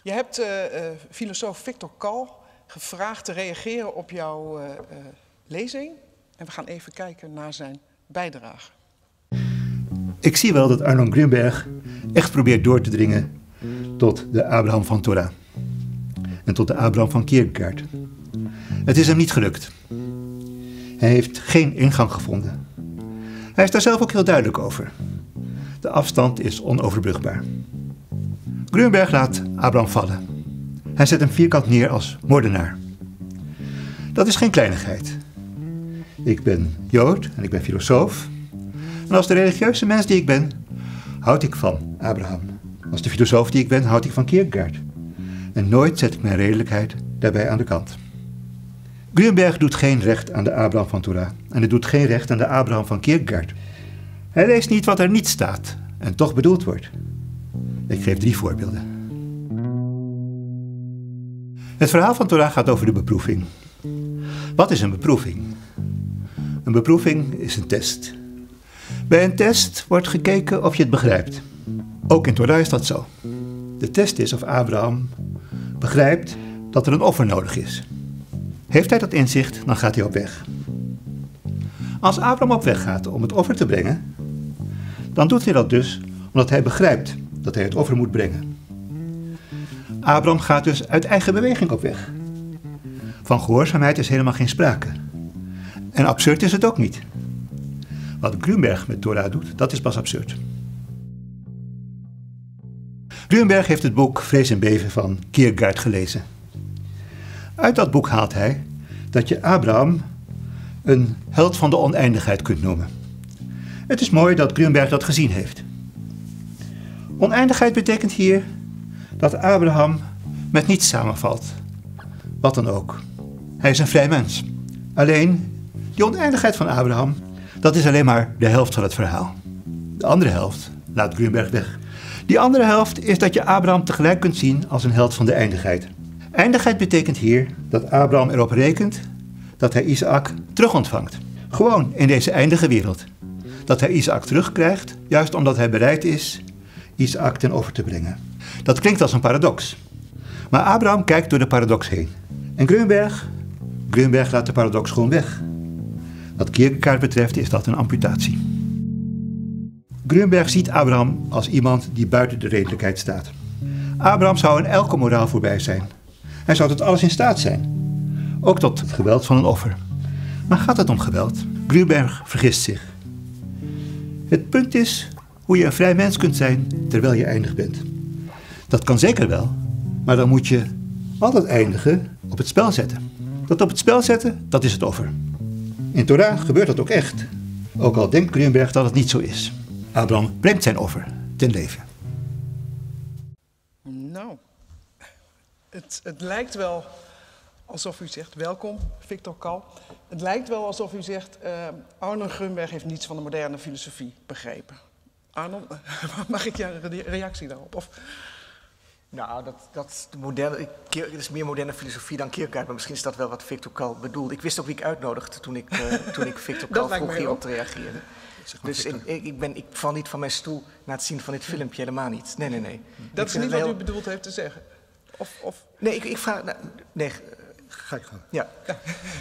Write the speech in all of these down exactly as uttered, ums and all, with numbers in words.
Je hebt uh, uh, filosoof Victor Kal gevraagd te reageren op jouw uh, uh, lezing. En we gaan even kijken naar zijn bijdrage. Ik zie wel dat Arnon Grunberg echt probeert door te dringen tot de Abraham van Torah. En tot de Abraham van Kierkegaard. Het is hem niet gelukt. Hij heeft geen ingang gevonden. Hij is daar zelf ook heel duidelijk over. De afstand is onoverbrugbaar. Grunberg laat Abraham vallen. Hij zet hem vierkant neer als moordenaar. Dat is geen kleinigheid. Ik ben Jood en ik ben filosoof. En als de religieuze mens die ik ben, houd ik van Abraham. Als de filosoof die ik ben, houd ik van Kierkegaard. En nooit zet ik mijn redelijkheid daarbij aan de kant. Grunberg doet geen recht aan de Abraham van Torah. En hij doet geen recht aan de Abraham van Kierkegaard. Hij leest niet wat er niet staat en toch bedoeld wordt. Ik geef drie voorbeelden. Het verhaal van Torah gaat over de beproeving. Wat is een beproeving? Een beproeving is een test. Bij een test wordt gekeken of je het begrijpt. Ook in Torah is dat zo. De test is of Abraham begrijpt dat er een offer nodig is. Heeft hij dat inzicht, dan gaat hij op weg. Als Abraham op weg gaat om het offer te brengen, dan doet hij dat dus omdat hij begrijpt dat hij het offer moet brengen. Abraham gaat dus uit eigen beweging op weg. Van gehoorzaamheid is helemaal geen sprake. En absurd is het ook niet. Wat Grunberg met Torah doet, dat is pas absurd. Grunberg heeft het boek Vrees en Beven van Kierkegaard gelezen. Uit dat boek haalt hij dat je Abraham een held van de oneindigheid kunt noemen. Het is mooi dat Grunberg dat gezien heeft. Oneindigheid betekent hier dat Abraham met niets samenvalt. Wat dan ook. Hij is een vrij mens. Alleen, die oneindigheid van Abraham, dat is alleen maar de helft van het verhaal. De andere helft laat Grunberg weg. Die andere helft is dat je Abraham tegelijk kunt zien als een held van de eindigheid. Eindigheid betekent hier dat Abraham erop rekent dat hij Isaac terugontvangt. Gewoon in deze eindige wereld. Dat hij Isaac terugkrijgt, juist omdat hij bereid is Isaac ten offer te brengen. Dat klinkt als een paradox. Maar Abraham kijkt door de paradox heen. En Grunberg? Grunberg laat de paradox gewoon weg. Wat Kierkegaard betreft is dat een amputatie. Grunberg ziet Abraham als iemand die buiten de redelijkheid staat. Abraham zou in elke moraal voorbij zijn. Hij zou tot alles in staat zijn. Ook tot het geweld van een offer. Maar gaat het om geweld? Grunberg vergist zich. Het punt is hoe je een vrij mens kunt zijn terwijl je eindig bent. Dat kan zeker wel, maar dan moet je al dat eindige op het spel zetten. Dat op het spel zetten, dat is het offer. In Torah gebeurt dat ook echt. Ook al denkt Grunberg dat het niet zo is. Abraham brengt zijn offer ten leven. Nou, het, het lijkt wel alsof u zegt, welkom Victor Kal. Het lijkt wel alsof u zegt, uh, Arnon Grunberg heeft niets van de moderne filosofie begrepen. Arnon, mag ik jouw reactie daarop? Of... Nou, dat, dat, de moderne, het is meer moderne filosofie dan Kierkegaard, maar misschien is dat wel wat Victor Kal bedoelt. Ik wist ook wie ik uitnodigde toen ik, uh, toen ik Victor Kal vroeg hierop te reageren. Dus in, ik, ben, ik val niet van mijn stoel na het zien van dit filmpje, helemaal niet. Nee, nee, nee. Dat is niet wat heel... u bedoeld heeft te zeggen? Of, of... Nee, ik, ik vraag... Nou, nee, ga ik gaan. Ja. ja.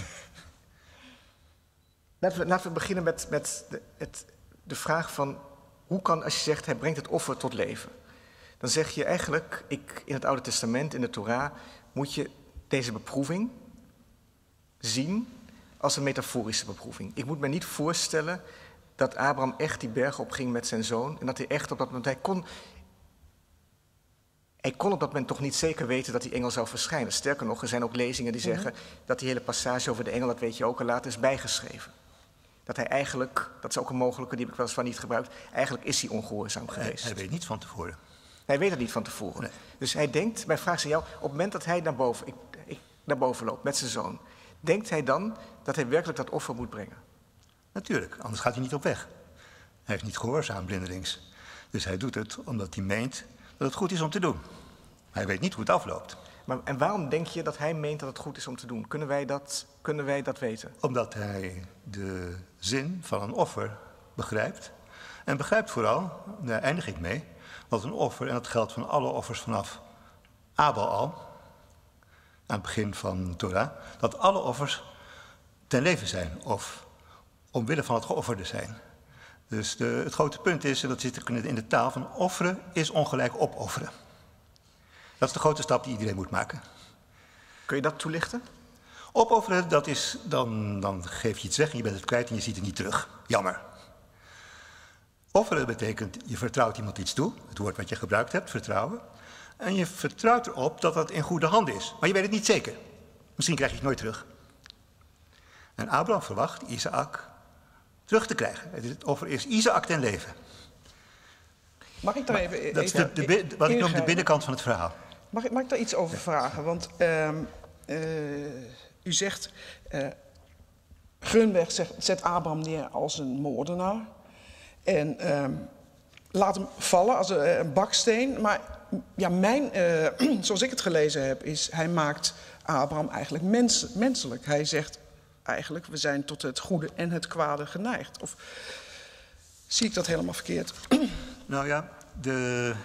Laten, we, laten we beginnen met, met de, het, de vraag van... Hoe kan, als je zegt, hij brengt het offer tot leven... Dan zeg je eigenlijk, ik, in het Oude Testament, in de Torah... moet je deze beproeving zien als een metaforische beproeving. Ik moet me niet voorstellen dat Abraham echt die berg opging met zijn zoon... en dat hij echt op dat moment... Hij kon, hij kon op dat moment toch niet zeker weten dat die engel zou verschijnen. Sterker nog, er zijn ook lezingen die zeggen... Mm-hmm. dat die hele passage over de engel, dat weet je ook al later, is bijgeschreven. Dat hij eigenlijk, dat is ook een mogelijke, die heb ik wel eens van niet gebruikt... eigenlijk is hij ongehoorzaam geweest. Hij, hij weet niet van tevoren. Hij weet het niet van tevoren. Nee. Dus hij denkt, mijn vraag is aan jou, op het moment dat hij naar boven, ik, ik, naar boven loopt met zijn zoon... denkt hij dan dat hij werkelijk dat offer moet brengen? Natuurlijk, anders gaat hij niet op weg. Hij is niet gehoorzaam blindelings. Dus hij doet het omdat hij meent dat het goed is om te doen. Hij weet niet hoe het afloopt. Maar, en waarom denk je dat hij meent dat het goed is om te doen? Kunnen wij dat, kunnen wij dat weten? Omdat hij de zin van een offer begrijpt. En begrijpt vooral, daar eindig ik mee... dat een offer, en dat geldt van alle offers vanaf Abel al, aan het begin van de Torah, dat alle offers ten leven zijn of omwille van het geofferde zijn. Dus de, het grote punt is, en dat zit in de taal, van offeren is ongelijk opofferen. Dat is de grote stap die iedereen moet maken. Kun je dat toelichten? Opofferen, dat is, dan, dan geef je iets weg en je bent het kwijt en je ziet het niet terug. Jammer. Offeren betekent, je vertrouwt iemand iets toe, het woord wat je gebruikt hebt, vertrouwen. En je vertrouwt erop dat dat in goede handen is. Maar je weet het niet zeker. Misschien krijg je het nooit terug. En Abraham verwacht Isaac terug te krijgen. Het offer is Isaac ten leven. Mag ik daar even, even Dat is de, de, de, wat ik noem de binnenkant van het verhaal. Mag ik, mag ik daar iets over vragen? Want uh, uh, u zegt, uh, Grunberg zegt, zet Abraham neer als een moordenaar. En uh, laat hem vallen als een, een baksteen. Maar ja, mijn, uh, zoals ik het gelezen heb, is hij maakt Abraham eigenlijk mens, menselijk. Hij zegt eigenlijk, we zijn tot het goede en het kwade geneigd. Of zie ik dat helemaal verkeerd? Nou ja, de,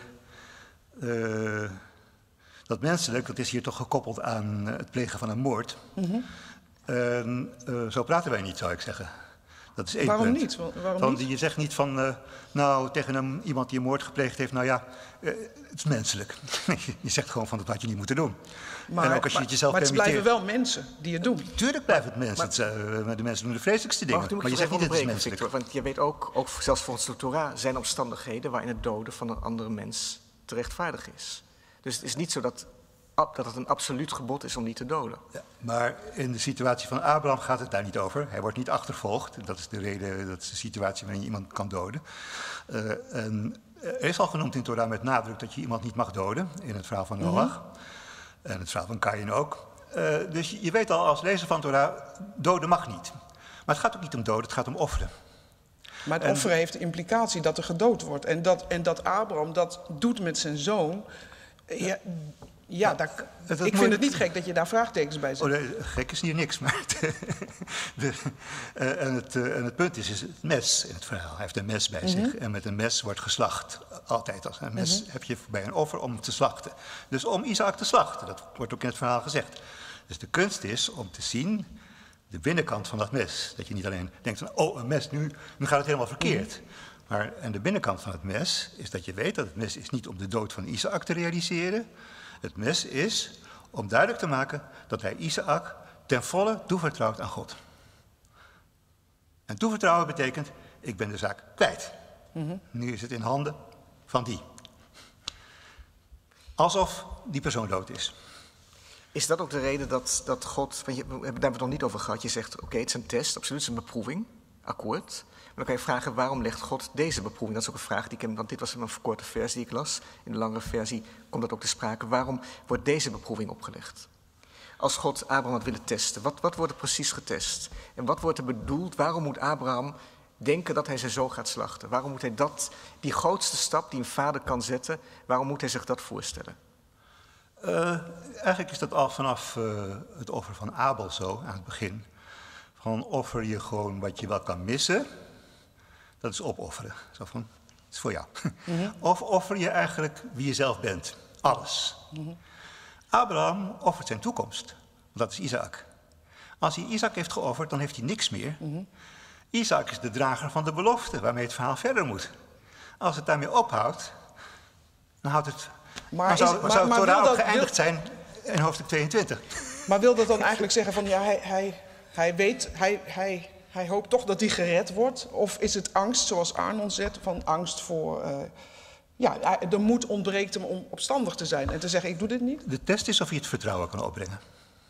uh, dat menselijk, dat is hier toch gekoppeld aan het plegen van een moord. Mm-hmm. uh, uh, zo praten wij niet, zou ik zeggen. Dat is één Waarom punt. niet? Waarom van, niet? Je zegt niet van, uh, nou, tegen een, iemand die een moord gepleegd heeft, nou ja, uh, het is menselijk. Je zegt gewoon van, dat had je niet moeten doen. Maar, en ook als je maar, het jezelf maar het permitteert. blijven wel mensen die het doen. Tuurlijk blijft het mensen. Maar, het, uh, de mensen doen de vreselijkste dingen. Maar, maar je zegt niet dat het is menselijk. Victor, want je weet ook, ook, zelfs volgens de Torah, zijn er omstandigheden waarin het doden van een andere mens te rechtvaardig is. Dus het is niet zo dat, dat het een absoluut gebod is om niet te doden. Ja, maar in de situatie van Abraham gaat het daar niet over. Hij wordt niet achtervolgd. Dat is de reden, dat is de situatie waarin je iemand kan doden. Uh, en er is al genoemd in Torah met nadruk dat je iemand niet mag doden. In het verhaal van Noach. Mm-hmm. En het verhaal van Kaïn ook. Uh, dus je weet al als lezer van Torah, doden mag niet. Maar het gaat ook niet om doden, het gaat om offeren. Maar het en, offeren heeft de implicatie dat er gedood wordt. En dat, en dat Abraham dat doet met zijn zoon. Ja, ja daar, het, het ik vind het niet gek dat je daar vraagtekens bij zet. Oh, nee, gek is hier niks. Maar de, de, uh, en, het, uh, en het punt is, is het mes in het verhaal. Hij heeft een mes bij mm-hmm. zich. En met een mes wordt geslacht. Altijd als een mes mm-hmm. heb je bij een offer om te slachten. Dus om Isaac te slachten. Dat wordt ook in het verhaal gezegd. Dus de kunst is om te zien de binnenkant van dat mes. Dat je niet alleen denkt van, oh, een mes, nu, nu gaat het helemaal verkeerd. Mm-hmm. Maar en de binnenkant van het mes is dat je weet dat het mes is niet om de dood van Isaac te realiseren. Het mes is om duidelijk te maken dat hij Isaac ten volle toevertrouwt aan God. En toevertrouwen betekent, ik ben de zaak kwijt. Mm-hmm. Nu is het in handen van die. Alsof die persoon dood is. Is dat ook de reden dat, dat God, want je, we hebben daar nog niet over gehad, je zegt, oké, okay, het is een test, absoluut, het is een beproeving, akkoord. Maar dan kan je vragen, waarom legt God deze beproeving? Dat is ook een vraag die ik heb, want dit was een verkorte versie die ik las. In de langere versie komt dat ook te sprake. Waarom wordt deze beproeving opgelegd? Als God Abraham had willen testen, wat, wat wordt er precies getest? En wat wordt er bedoeld? Waarom moet Abraham denken dat hij zijn zoon gaat slachten? Waarom moet hij dat, die grootste stap die een vader kan zetten, waarom moet hij zich dat voorstellen? Uh, eigenlijk is dat al vanaf uh, het offer van Abel zo, aan het begin. Gewoon offer je gewoon wat je wel kan missen. Dat is opofferen. Zo van, het is voor jou. Mm-hmm. Of offer je eigenlijk wie je zelf bent. Alles. Mm-hmm. Abraham offert zijn toekomst. Want dat is Isaac. Als hij Isaac heeft geofferd, dan heeft hij niks meer. Mm-hmm. Isaac is de drager van de belofte waarmee het verhaal verder moet. Als het daarmee ophoudt, dan houdt het... Maar dan zou, is, maar, zou het maar Torah ook geëindigd wil... zijn in hoofdstuk tweeëntwintig. Maar wil dat dan eigenlijk zeggen van, ja, hij, hij, hij weet, hij, hij, hij hoopt toch dat hij gered wordt? Of is het angst, zoals Arnon zegt, van angst voor... Uh, ja, de moed ontbreekt hem om opstandig te zijn en te zeggen, ik doe dit niet? De test is of je het vertrouwen kan opbrengen.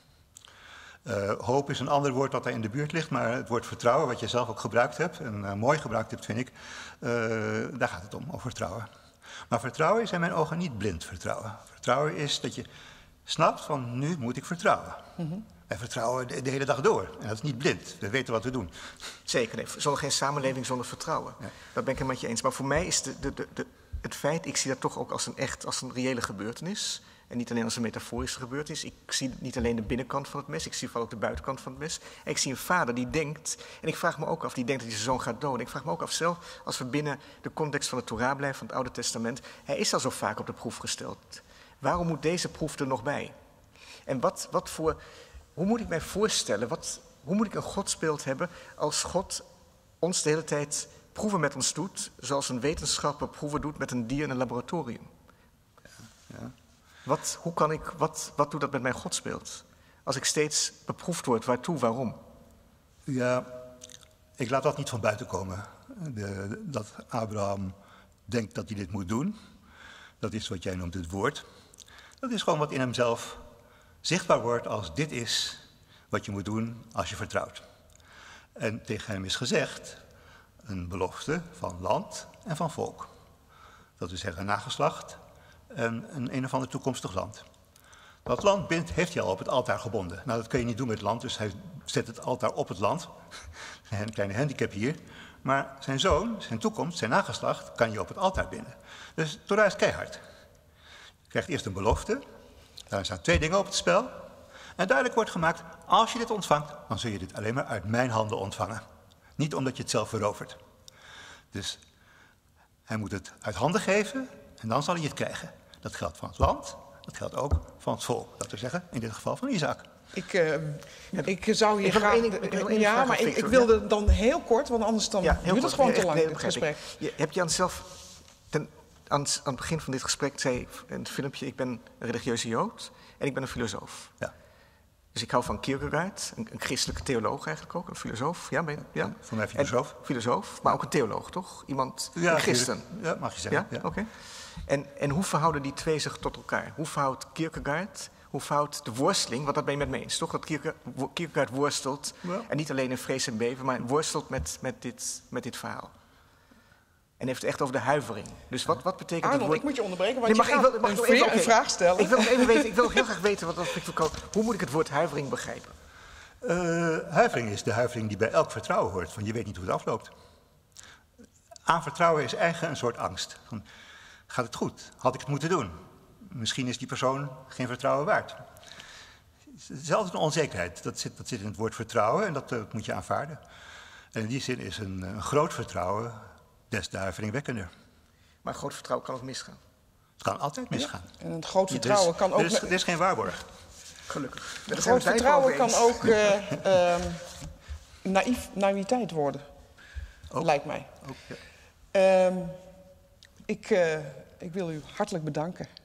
Uh, hoop is een ander woord dat daar in de buurt ligt, maar het woord vertrouwen, wat je zelf ook gebruikt hebt, en uh, mooi gebruikt hebt, vind ik, uh, daar gaat het om, over vertrouwen. Maar vertrouwen is in mijn ogen niet blind vertrouwen. Vertrouwen is dat je snapt van, nu moet ik vertrouwen. Mm-hmm. Wij vertrouwen de, de hele dag door. En dat is niet blind. We weten wat we doen. Zeker, nee. Zonder geen samenleving zonder vertrouwen. Ja. Dat ben ik het met je eens. Maar voor mij is de, de, de, de, het feit, ik zie dat toch ook als een echt, als een reële gebeurtenis. En niet alleen als een metaforische gebeurtenis. Ik zie niet alleen de binnenkant van het mes, ik zie vooral ook de buitenkant van het mes. En ik zie een vader die denkt, en ik vraag me ook af, die denkt dat hij zijn zoon gaat doden. Ik vraag me ook af zelf, als we binnen de context van de Torah blijven, van het Oude Testament. Hij is al zo vaak op de proef gesteld. Waarom moet deze proef er nog bij? En wat, wat voor, hoe moet ik mij voorstellen, wat, hoe moet ik een godsbeeld hebben als God ons de hele tijd proeven met ons doet, zoals een wetenschapper proeven doet met een dier in een laboratorium? Ja. Wat, hoe kan ik, wat, wat doet dat met mijn godsbeeld? Als ik steeds beproefd word, waartoe, waarom? Ja, ik laat dat niet van buiten komen. De, dat Abraham denkt dat hij dit moet doen. Dat is wat jij noemt het woord. Dat is gewoon wat in hemzelf zichtbaar wordt als dit is wat je moet doen als je vertrouwt. En tegen hem is gezegd een belofte van land en van volk. Dat wil zeggen een nageslacht en een een of ander toekomstig land. Dat land bindt, heeft hij al op het altaar gebonden. Nou, dat kun je niet doen met land, dus hij zet het altaar op het land. Een kleine handicap hier. Maar zijn zoon, zijn toekomst, zijn nageslacht kan je op het altaar binden. Dus de Torah is keihard. Je krijgt eerst een belofte. Daar staan twee dingen op het spel. En duidelijk wordt gemaakt, als je dit ontvangt, dan zul je dit alleen maar uit mijn handen ontvangen. Niet omdat je het zelf verovert. Dus hij moet het uit handen geven en dan zal hij het krijgen. Dat geldt van het land, dat geldt ook van het volk. Dat wil zeggen, in dit geval van Isaac. Ik, uh, ik zou hier Ik heb nog graag... één- ik heb nog één ja, vraag aan maar ik, Victor, ik wilde ja? dan heel kort, want anders dan Ja, heel duurt het kort. gewoon te Nee, lang, nee, dit begrijp ik. gesprek. Je, heb je aan zelf, ten, aan, het- aan het begin van dit gesprek zei in het filmpje, ik ben een religieuze Jood en ik ben een filosoof. Ja. Dus ik hou van Kierkegaard, een, een christelijke theoloog eigenlijk ook, een filosoof. Ja, ben je, ja? Voor mij filosoof. En, filosoof, maar ook een theoloog, toch? Iemand, Ja, een christen. Ja, mag je zeggen. Ja, Ja? oké. En, en hoe verhouden die twee zich tot elkaar? Hoe verhoudt Kierkegaard, hoe verhoudt de worsteling, want dat ben je met me eens, toch? Dat Kierke- wo- Kierkegaard worstelt, Ja. en niet alleen in vrees en beven, maar worstelt met, met, dit, met dit verhaal. En heeft het echt over de huivering. Dus wat, wat betekent het Arnold, woord... ik moet je onderbreken, want Nee, je mag, ik gaat wil, mag ik een, nog even, vra- een oké. vraag stellen. Ik wil, nog even weten, ik wil nog heel graag weten, wat, wat Victor Kool, hoe moet ik het woord huivering begrijpen? Uh, huivering is de huivering die bij elk vertrouwen hoort. Van je weet niet hoe het afloopt. Aan vertrouwen is eigen een soort angst. Van, gaat het goed? Had ik het moeten doen? Misschien is die persoon geen vertrouwen waard. Het is altijd een onzekerheid. Dat zit, dat zit in het woord vertrouwen en dat, uh, dat moet je aanvaarden. En in die zin is een, een groot vertrouwen des te huiveringwekkender. Maar groot vertrouwen kan ook misgaan. Het kan altijd misgaan. En een groot Er is- vertrouwen kan ook... Er is, met- er is geen waarborg. Gelukkig. Een groot vertrouwen kan ook uh, um, naïef, naïviteit worden, Ook. lijkt mij. Ook, ja. Um, ik, uh, ik wil u hartelijk bedanken